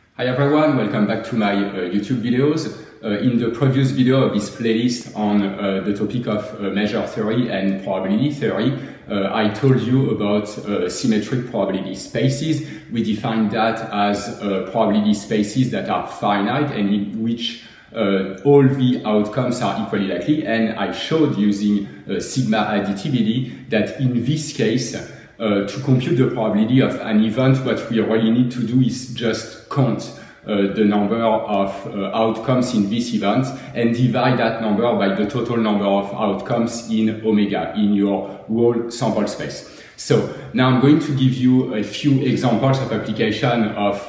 Hi everyone, welcome back to my YouTube videos. In the previous video of this playlist on the topic of measure theory and probability theory, I told you about symmetric probability spaces. We defined that as probability spaces that are finite and in which all the outcomes are equally likely, and I showed using sigma additivity that in this case, to compute the probability of an event, what we really need to do is just count the number of outcomes in this event and divide that number by the total number of outcomes in omega, in your whole sample space. So now I'm going to give you a few examples of application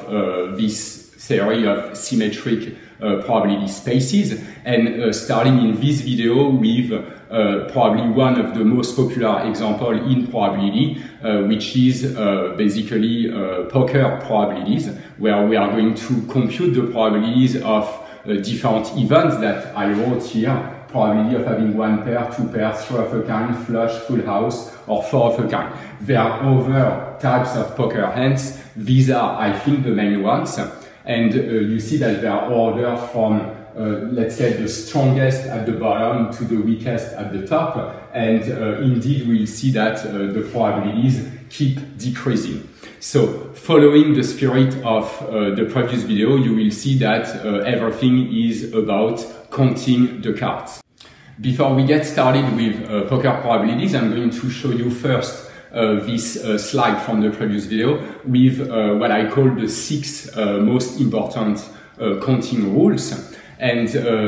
of this theory of symmetric probability spaces, and starting in this video with probably one of the most popular example in probability, which is basically poker probabilities, where we are going to compute the probabilities of different events that I wrote here. Probability of having one pair, two pairs, three of a kind, flush, full house, or four of a kind. There are other types of poker hands. These are, I think, the main ones. And you see that they are ordered from, let's say, the strongest at the bottom to the weakest at the top. And indeed, we'll see that the probabilities keep decreasing. So following the spirit of the previous video, you will see that everything is about counting the cards. Before we get started with poker probabilities, I'm going to show you first this slide from the previous video with what I call the 6 most important counting rules. And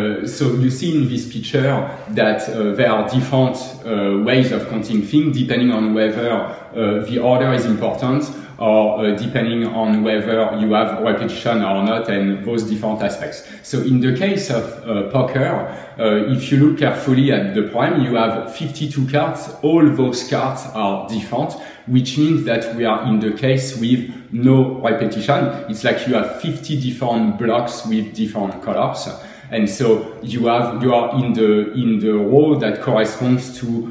so you see in this picture that there are different ways of counting things depending on whether the order is important or depending on whether you have repetition or not, and those different aspects. So in the case of poker, if you look carefully at the prime, you have 52 cards. All those cards are different, which means that we are in the case with no repetition. It's like you have 50 different blocks with different colors. And so you are in the row that corresponds to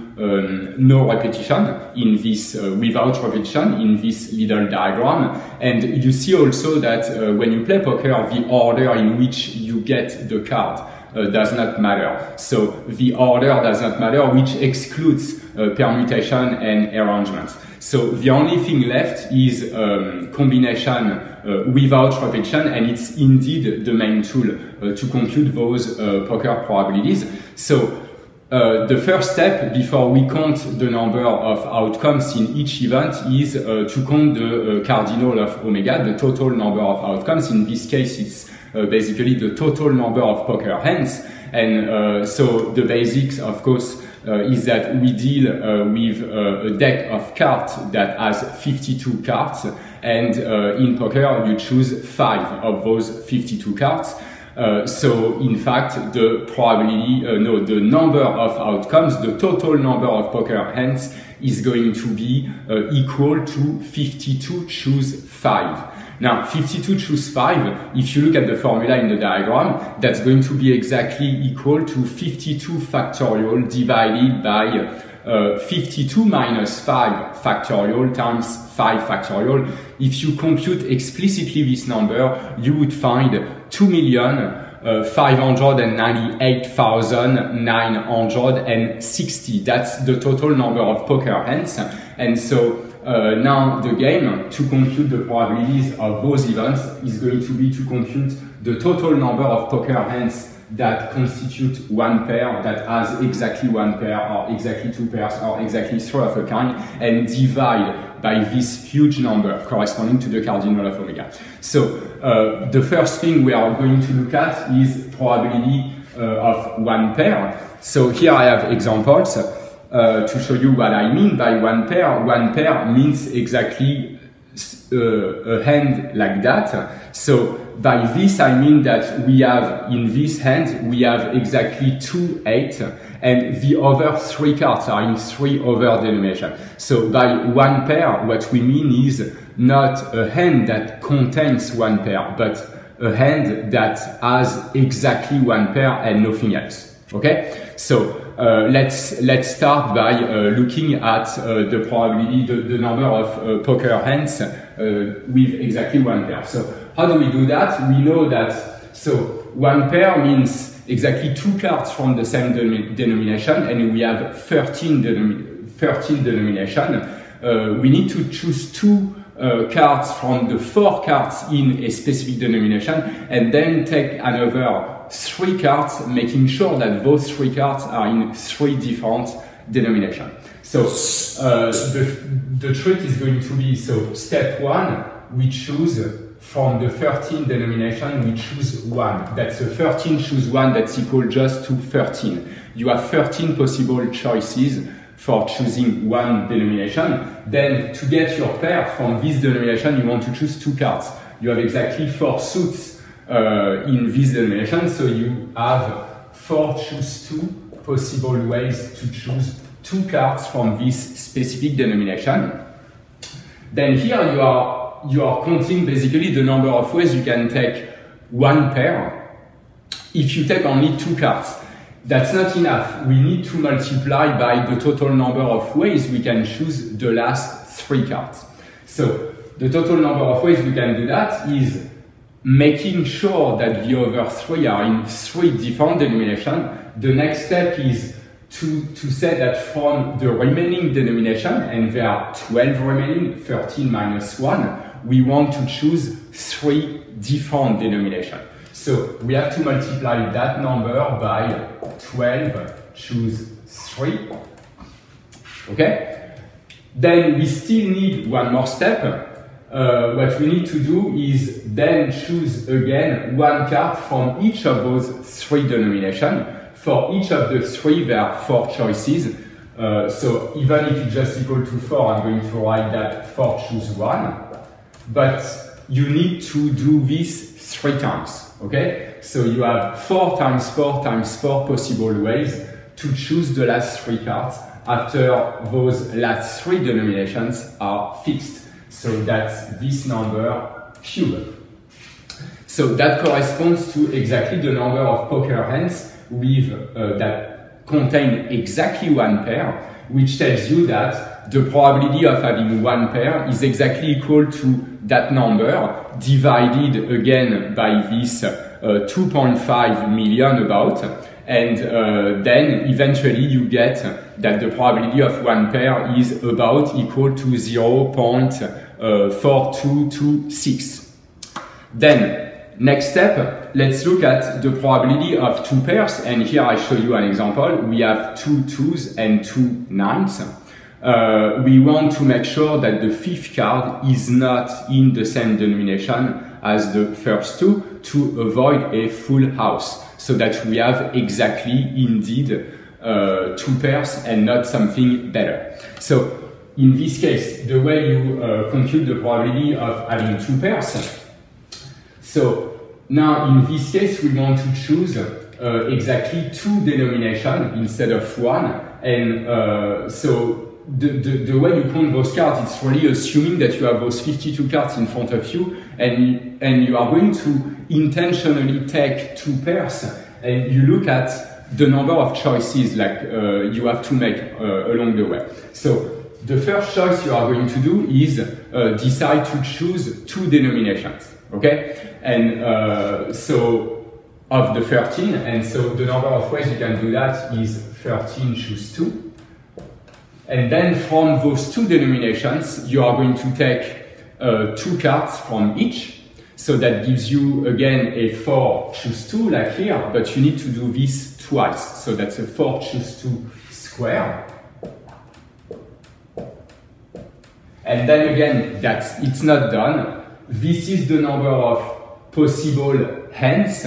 no repetition in this without repetition in this little diagram. And you see also that when you play poker, the order in which you get the card does not matter. So the order does not matter, which excludes permutation and arrangement. So the only thing left is combination without repetition, and it's indeed the main tool to compute those poker probabilities. So the first step before we count the number of outcomes in each event is to count the cardinal of omega, the total number of outcomes. In this case, it's basically the total number of poker hands. And so the basics, of course, is that we deal with a deck of cards that has 52 cards, and in poker you choose 5 of those 52 cards. So in fact the probability, the number of outcomes, the total number of poker hands is going to be equal to 52 choose 5. Now 52 choose 5, if you look at the formula in the diagram, that's going to be exactly equal to 52 factorial divided by 52 minus 5 factorial times 5 factorial. If you compute explicitly this number, you would find 2,598,960. That's the total number of poker hands. And so now the game to compute the probabilities of those events is going to be to compute the total number of poker hands that constitute one pair that has exactly one pair or exactly two pairs or exactly 3 of a kind, and divide by this huge number corresponding to the cardinal of omega. So the first thing we are going to look at is probability of one pair. So here I have examples to show you what I mean by one pair. One pair means exactly a hand like that. So by this I mean that we have in this hand we have exactly 2 8, and the other 3 cards are in 3 other denominations. So by one pair, what we mean is not a hand that contains one pair, but a hand that has exactly one pair and nothing else. Okay, so let's start by looking at the probability, the number of poker hands with exactly one pair. So how do we do that? We know that, so one pair means exactly 2 cards from the same denomination, and we have 13 denomination. We need to choose 2 cards from the 4 cards in a specific denomination, and then take another 3 cards, making sure that those 3 cards are in 3 different denominations. So the trick is going to be, so step 1, we choose from the 13 denomination, we choose 1. That's a 13 choose 1, that's equal just to 13. You have 13 possible choices for choosing one denomination. Then to get your pair from this denomination, you want to choose 2 cards. You have exactly 4 suits in this denomination, so you have 4 choose 2 possible ways to choose 2 cards from this specific denomination. Then here you are counting basically the number of ways you can take one pair. If you take only 2 cards, that's not enough. We need to multiply by the total number of ways we can choose the last 3 cards. So the total number of ways we can do that is making sure that the other 3 are in 3 different denominations. The next step is to say that from the remaining denomination, and there are 12 remaining, 13 minus 1, we want to choose 3 different denominations. So we have to multiply that number by 12, choose 3. Okay? Then we still need one more step. What we need to do is then choose again 1 card from each of those 3 denominations. For each of the 3, there are 4 choices. So even if it's just equal to 4, I'm going to write that 4 choose 1. But you need to do this 3 times. Okay? So you have 4 times 4 times 4 possible ways to choose the last 3 cards after those last 3 denominations are fixed. So that's this number cube. So that corresponds to exactly the number of poker hands with that contain exactly 1 pair, which tells you that the probability of having 1 pair is exactly equal to that number divided again by this 2.5 million about, and then eventually you get that the probability of 1 pair is about equal to 0.4226. Then next step, let's look at the probability of 2 pairs, and here I show you an example. We have 2 2s and 2 9s. We want to make sure that the 5th card is not in the same denomination as the first 2 to avoid a full house, so that we have exactly indeed 2 pairs and not something better. So in this case, the way you compute the probability of having 2 pairs, so now in this case we want to choose exactly 2 denominations instead of 1, and so the way you count those cards, it's really assuming that you have those 52 cards in front of you, and you are going to intentionally take 2 pairs, and you look at the number of choices like you have to make along the way. So the first choice you are going to do is decide to choose 2 denominations, okay? And so of the 13, and so the number of ways you can do that is 13 choose 2. And then from those 2 denominations, you are going to take 2 cards from each. So that gives you again a 4 choose 2 like here, but you need to do this twice. So that's a 4 choose 2 square. And then again, it's not done. This is the number of possible hands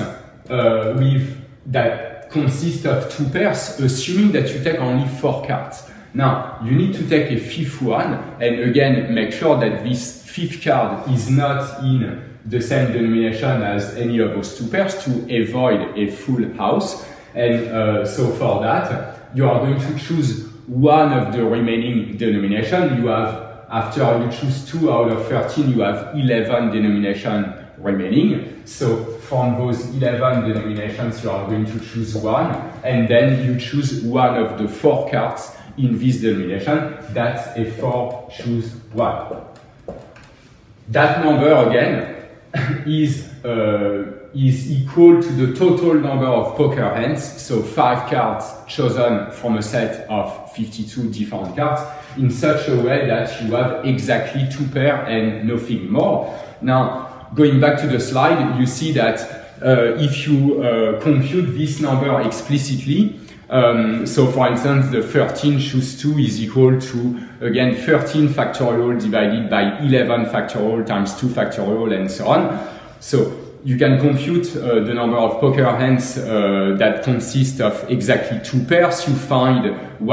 that consist of 2 pairs, assuming that you take only 4 cards. Now, you need to take a 5th one, and again, make sure that this 5th card is not in the same denomination as any of those 2 pairs to avoid a full house. And so for that, you are going to choose one of the remaining denominations. You have, after you choose 2 out of 13, you have 11 denominations remaining. So from those 11 denominations, you are going to choose 1, and then you choose one of the 4 cards in this denomination. That's a 4 choose 1. That number again is equal to the total number of poker hands, so 5 cards chosen from a set of 52 different cards, in such a way that you have exactly 2 pairs and nothing more. Now, going back to the slide, you see that if you compute this number explicitly, so for instance, the 13 choose 2 is equal to, again, 13 factorial divided by 11 factorial times 2 factorial and so on. So you can compute the number of poker hands that consist of exactly 2 pairs. You find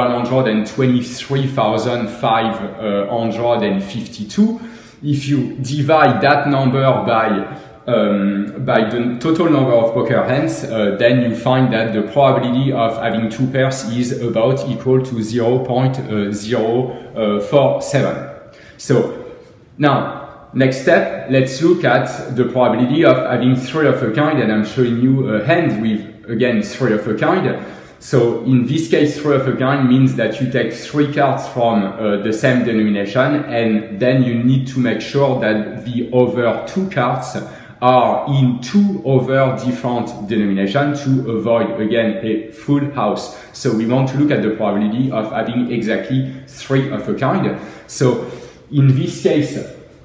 123,552. If you divide that number by the total number of poker hands, then you find that the probability of having 2 pairs is about equal to 0.047. So now, next step, let's look at the probability of having 3 of a kind, and I'm showing you a hand with, again, 3 of a kind. So in this case, 3 of a kind means that you take 3 cards from the same denomination, and then you need to make sure that the other 2 cards are in 2 other different denominations to avoid, again, a full house. So we want to look at the probability of having exactly 3 of a kind. So in this case,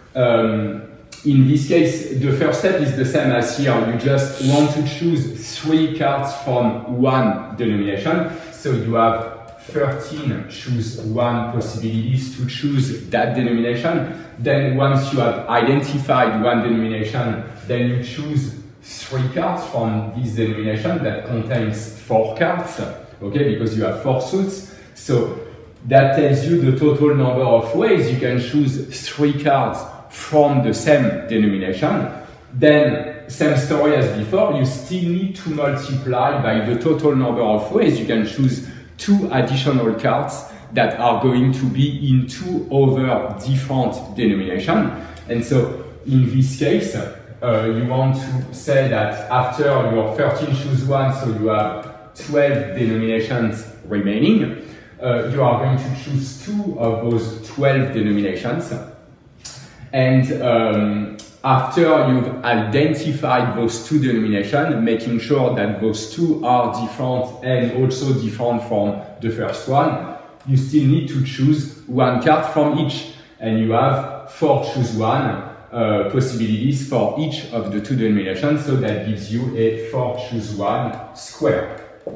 the first step is the same as here. You just want to choose 3 cards from one denomination. So you have 13 choose 1 possibilities to choose that denomination. Then once you have identified one denomination, then you choose 3 cards from this denomination that contains 4 cards, okay, because you have 4 suits. So that tells you the total number of ways you can choose 3 cards from the same denomination. Then, same story as before, you still need to multiply by the total number of ways you can choose 2 additional cards that are going to be in 2 other different denominations. And so, in this case, you want to say that after your 13 choose 1, so you have 12 denominations remaining, you are going to choose 2 of those 12 denominations. And after you've identified those 2 denominations, making sure that those 2 are different and also different from the first one, you still need to choose 1 card from each. And you have 4 choose 1 possibilities for each of the 2 denominations, so that gives you a 4 choose 1 square.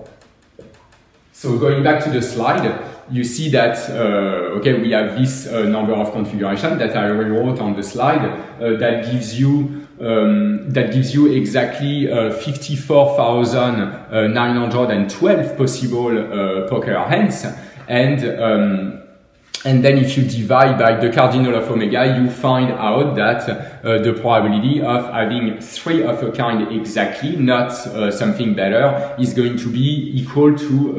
So going back to the slide, you see that, okay, we have this number of configuration that I rewrote on the slide that gives you exactly 54,912 possible poker hands, and then if you divide by the cardinal of omega, you find out that the probability of having 3 of a kind exactly, not something better, is going to be equal to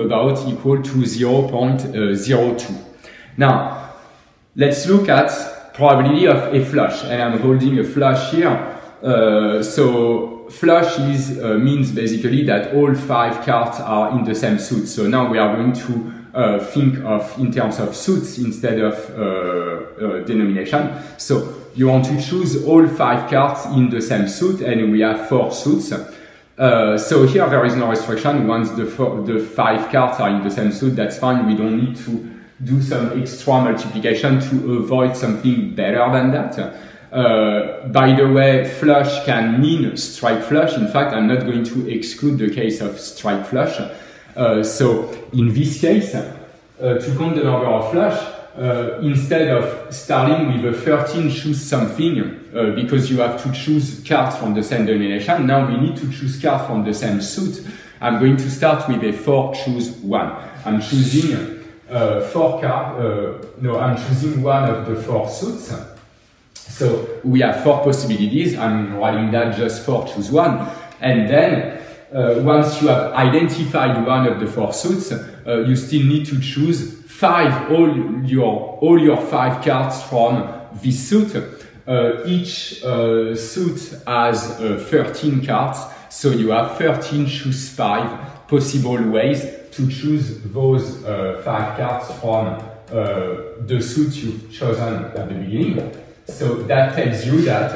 0.02. Now, let's look at probability of a flush, and I'm holding a flush here. So flush means basically that all 5 cards are in the same suit. So now we are going to think of in terms of suits instead of denomination. So you want to choose all 5 cards in the same suit, and we have 4 suits. So here there is no restriction. Once the 5 cards are in the same suit, that's fine. We don't need to do some extra multiplication to avoid something better than that. By the way, flush can mean strike flush. In fact, I'm not going to exclude the case of strike flush. So in this case, to count the number of flush, instead of starting with a 13 choose something, because you have to choose cards from the same denomination, now we need to choose cards from the same suit. I'm going to start with a 4 choose 1. I'm choosing 4 cards, I'm choosing one of the 4 suits. So we have 4 possibilities. I'm writing that just 4 choose 1. And then once you have identified one of the 4 suits, you still need to choose all your 5 cards from this suit. Each suit has 13 cards, so you have 13 choose 5 possible ways to choose those 5 cards from the suit you've chosen at the beginning. So that tells you that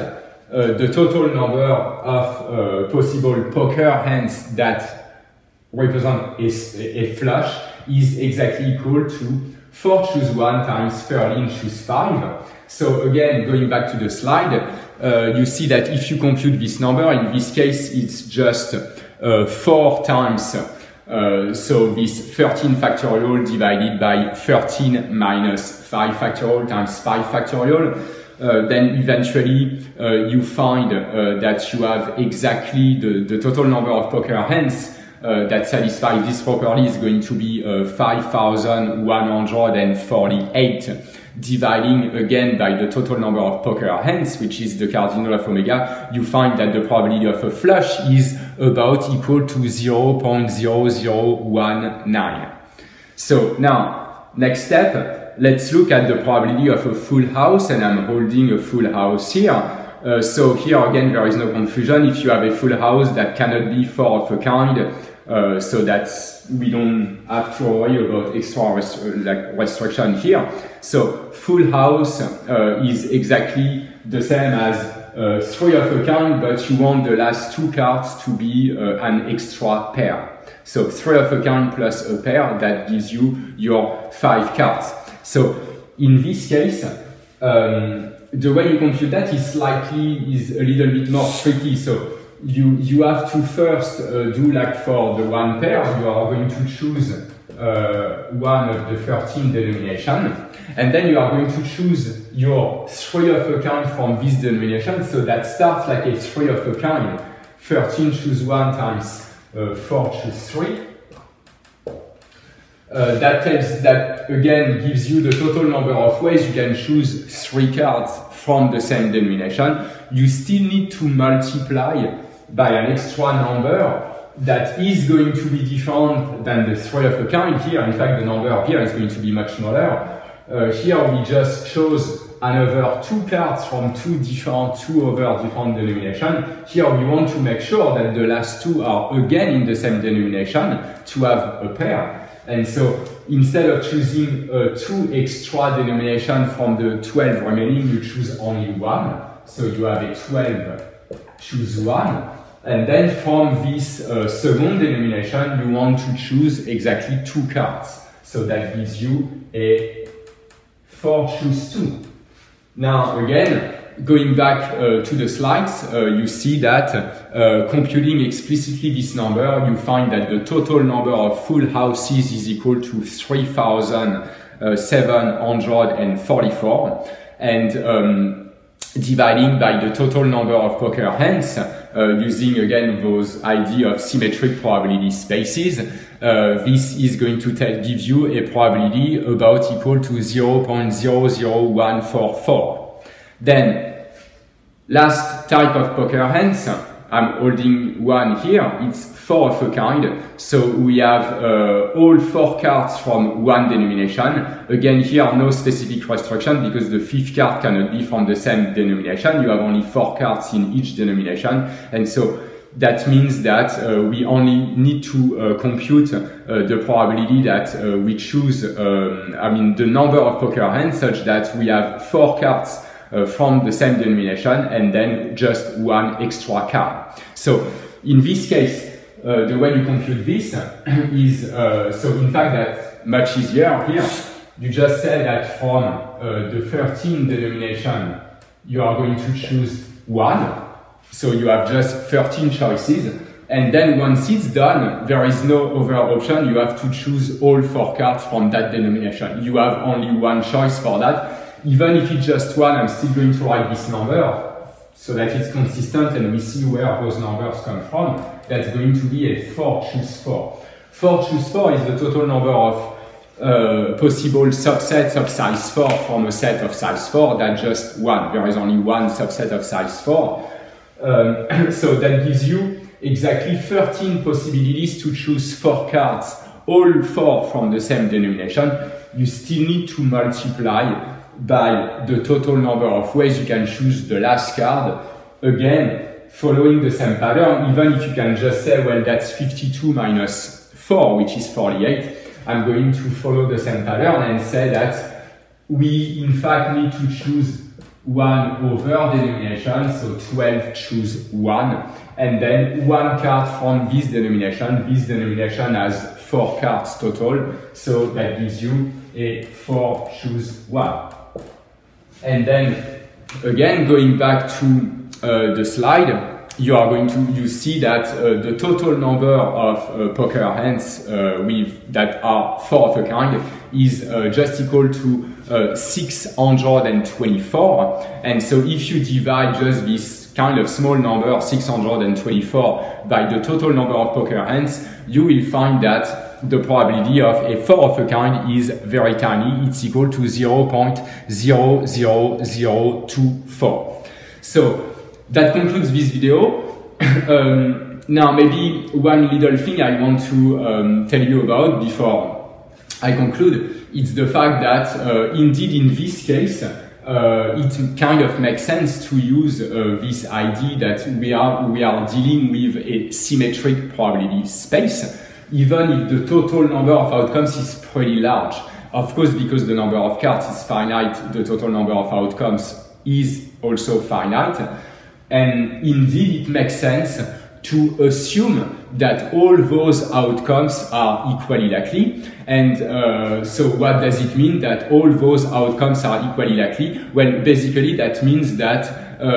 the total number of possible poker hands that represent a flush is exactly equal to 4 choose 1 times 13 choose 5. So again, going back to the slide, you see that if you compute this number, in this case, it's just 4 times, so this 13 factorial divided by 13 minus 5 factorial times 5 factorial. Then eventually you find that you have exactly the total number of poker hands that satisfy this property is going to be 5,148, dividing again by the total number of poker hands, which is the cardinal of omega. You find that the probability of a flush is about equal to 0.0019. So now, next step, let's look at the probability of a full house, and I'm holding a full house here. So here again, there is no confusion. If you have a full house, that cannot be 4 of a kind, so that we don't have to worry about extra restriction here. So full house is exactly the same as 3 of a kind, but you want the last 2 cards to be an extra pair. So 3 of a kind plus a pair, that gives you your 5 cards. So in this case, the way you compute that is a little bit more tricky. So you have to first do like for the 1 pair, you are going to choose one of the 13 denomination, and then you are going to choose your 3 of a kind from this denomination. So that starts like a 3 of a kind, 13 choose 1 times 4 choose 3. That again gives you the total number of ways you can choose 3 cards from the same denomination. You still need to multiply by an extra number that is going to be different than the 3 of a kind here. In fact, the number here is going to be much smaller. Here we just chose another 2 cards from 2 other different denominations. Here we want to make sure that the last 2 are again in the same denomination to have a pair. And so instead of choosing 2 extra denominations from the 12 remaining, you choose only 1. So you have a 12 choose 1. And then from this second denomination, you want to choose exactly 2 cards. So that gives you a 4 choose 2. Now again, going back to the slides, you see that computing explicitly this number, you find that the total number of full houses is equal to 3,744, and dividing by the total number of poker hands, using again those idea of symmetric probability spaces, this is going to give you a probability about equal to 0.00144. Then, last type of poker hands, I'm holding one here, it's 4 of a kind, so we have all 4 cards from one denomination. Again, here no specific restriction because the 5th card cannot be from the same denomination. You have only 4 cards in each denomination, and so that means that we only need to compute the probability that we choose, the number of poker hands such that we have 4 cards from the same denomination and then just 1 extra card. So in this case, the way you compute this is, so in fact that's much easier here. You just say that from the 13 denomination, you are going to choose 1. So you have just 13 choices. And then once it's done, there is no other option. You have to choose all 4 cards from that denomination. You have only 1 choice for that. Even if it's just 1, I'm still going to write this number so that it's consistent and we see where those numbers come from. That's going to be a 4 choose 4. 4 choose 4 is the total number of possible subsets of size 4 from a set of size 4. That's just 1. There is only 1 subset of size 4. So that gives you exactly 13 possibilities to choose 4 cards, all 4 from the same denomination. You still need to multiply by the total number of ways you can choose the last card, again following the same pattern. Even if you can just say, well, that's 52 minus 4, which is 48, I'm going to follow the same pattern and say that we in fact need to choose 1 over denomination, so 12 choose 1, and then 1 card from this denomination. This denomination has 4 cards total, so that gives you a 4 choose 1. And then again, going back to the slide, you see that the total number of poker hands that are 4 of a kind is just equal to 624. And so if you divide just this kind of small number, 624, by the total number of poker hands, you will find that the probability of a 4 of a kind is very tiny. It's equal to 0.00024. So that concludes this video. Now maybe one little thing I want to tell you about before I conclude, it's the fact that indeed in this case it kind of makes sense to use this idea that we are dealing with a symmetric probability space, even if the total number of outcomes is pretty large. Of course, because the number of cards is finite, the total number of outcomes is also finite. And indeed, it makes sense to assume that all those outcomes are equally likely. And so what does it mean that all those outcomes are equally likely? Well, basically that means that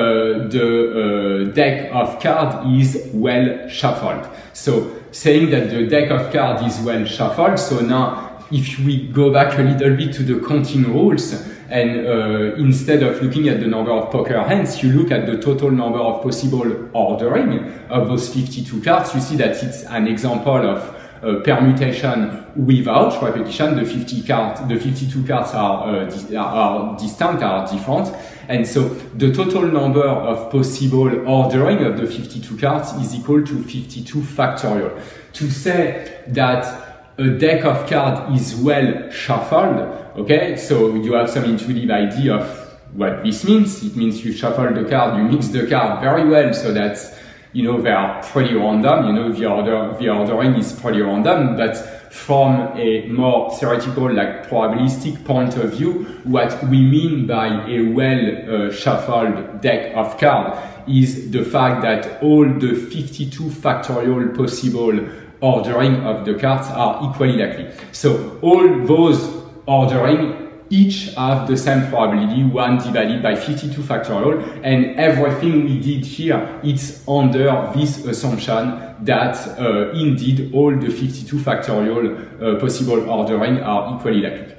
the deck of cards is well shuffled. So saying that the deck of cards is well shuffled, so now if we go back a little bit to the counting rules, and instead of looking at the number of poker hands, you look at the total number of possible ordering of those 52 cards. You see that it's an example of permutation without repetition. The 52 cards are distinct, are different. And so the total number of possible ordering of the 52 cards is equal to 52 factorial. To say that a deck of cards is well shuffled, okay, so you have some intuitive idea of what this means. It means you shuffle the card, you mix the card very well so that, you know, they are pretty random, you know, the ordering is pretty random, but from a more theoretical, like probabilistic point of view, what we mean by a well shuffled deck of cards is the fact that all the 52 factorial possible ordering of the cards are equally likely. So all those ordering each have the same probability, 1 divided by 52 factorial, and everything we did here, it's under this assumption that indeed all the 52 factorial possible ordering are equally likely.